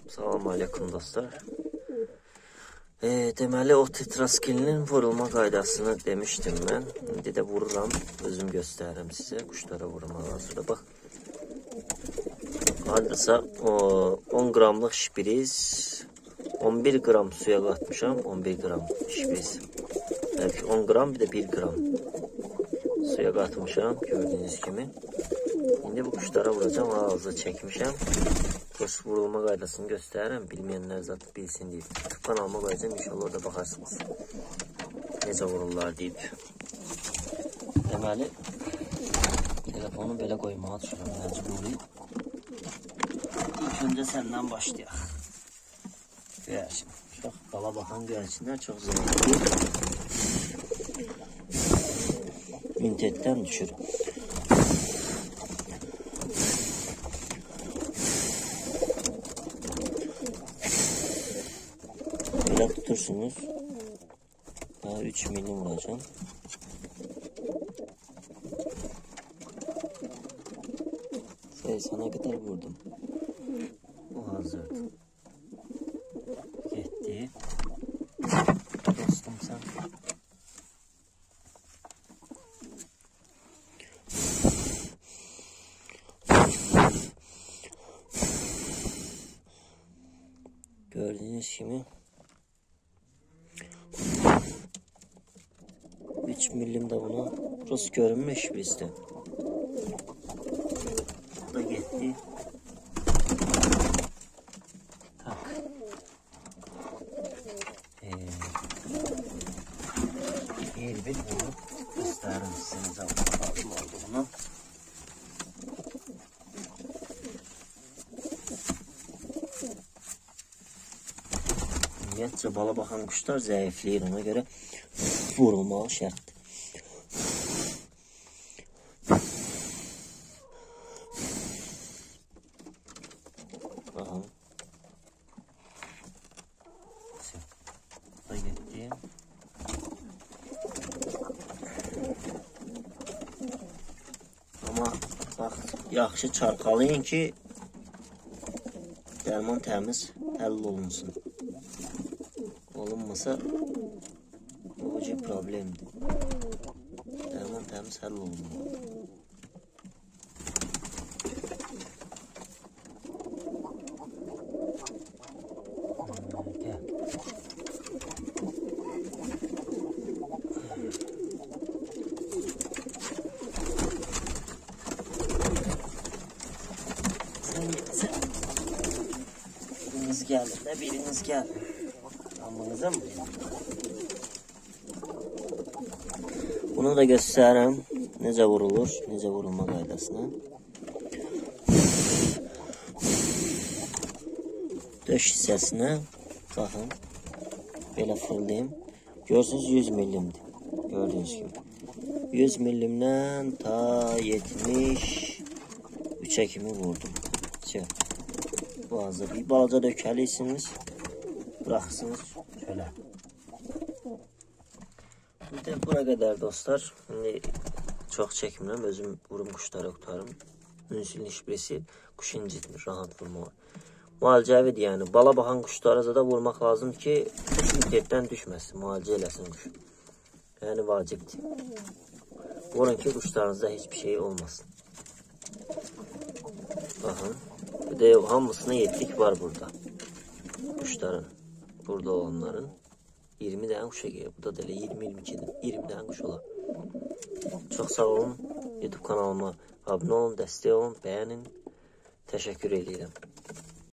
Salam aleyküm dostlar. Deməli o tetraskilinin vurulma qaydasını demişdim mən. İndi də vururam, özüm göstərirəm sizə. Quşlara vurmaq hazırda. Bax. Hardasa 10 qramlıq şpiriz, 11 qram suya qatmışam, 11 qram şpiriz. 10 qram bir də 1 qram suya qatmışam gördüyünüz kimi. İndi bu quşlara vuracam, ağızda çəkmişəm. Keş vurulma qaydasını göstərirəm, bilməyənlər zaten bilsin deyib. YouTube kanalıma qoyacam, inşallah orada baxarsınız. Necə vururlar deyib. Deməli, telefonu belə qoymağa düşürəm, məcburi. İlk öncə səndən başlayaq. Göyərçin. Çox bala baxan göyərçinlər çox zəngli. Vintetdən düşür. Belə tutursunuz. Daha 3 milim vuracağım. Sana kadar vurdum. Bu hazırdı. Gitti. Dostum sen. Gördüğünüz gibi 3 milim de buna burası görünmüş bizde. Bu da gitti. Tak. Bir vurup gösterim size lazım oldu bunu. Ümumiyyətcə bala baxan quşlar zəifləyir, ona görə vurulmağı şərtdir. Baxın. Da getdi. Amma bax, yaxşı çarxalayın ki, dərman təmiz həll olunsun. Olunmasa bu problemdir. Dərman təmiz həll olunmalı. Gəl. Sen. Biriniz gəlir də, biriniz gəlir. Amınıza mı? Bunu da göstərirəm. Necə vurulur, necə vurulma qaydasına. Döş hissəsinə baxın. Belə fırlayayım. Görürsünüz 100 milimdir. Gördüyünüz gibi. 100 milimdən ta 73'e kimi vurdum. Bu hazır. Bir balaca dökəliysiniz. Bıraksınız şöyle. Bir de bura kadar dostlar. Şimdi çok çekmirəm. Özüm vurum kuşlara tutarım. Ünsülün şüphesi kuş incitmir. Rahat vurma var. Müalicəvidir yani. Bala baxan kuşlara da vurmak lazım ki kuş internetdən düşməsin. Müalicə eləsin kuş. Yani vacibdir. Vurun ki kuşlarınızda hiçbir şey olmasın. Bakın. Bir de hamısına yetlik var burada. Kuşların. Burada olanların 20 tane kuşa geliyor. Bu da deli 20 tane kuş olar. Çok sağ olun. YouTube kanalıma abone olun, destek olun, beğenin. Teşekkür ederim.